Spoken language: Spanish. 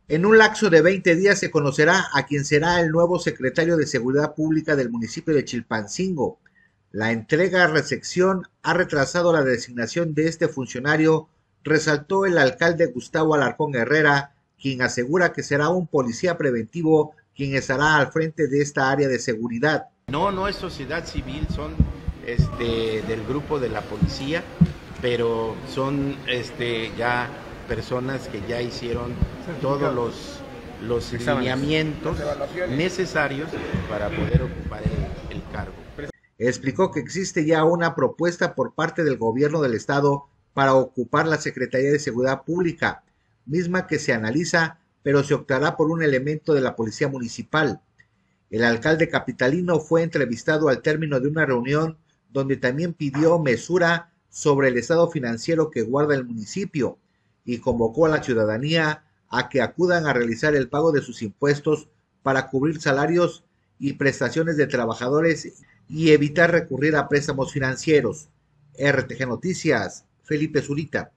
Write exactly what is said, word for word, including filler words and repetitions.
En un lapso de veinte días se conocerá a quién será el nuevo secretario de Seguridad Pública del municipio de Chilpancingo. La entrega-recepción ha retrasado la designación de este funcionario, resaltó el alcalde Gustavo Alarcón Herrera, quien asegura que será un policía preventivo quien estará al frente de esta área de seguridad. No, no es sociedad civil, son este, del grupo de la policía, pero son este, ya personas que ya hicieron todos los, los lineamientos necesarios para poder ocupar el, el cargo. Explicó que existe ya una propuesta por parte del gobierno del estado para ocupar la Secretaría de Seguridad Pública, misma que se analiza, pero se optará por un elemento de la Policía Municipal. El alcalde capitalino fue entrevistado al término de una reunión donde también pidió mesura sobre el estado financiero que guarda el municipio y convocó a la ciudadanía a que acudan a realizar el pago de sus impuestos para cubrir salarios y prestaciones de trabajadores y evitar recurrir a préstamos financieros. R T G Noticias, Felipe Zurita.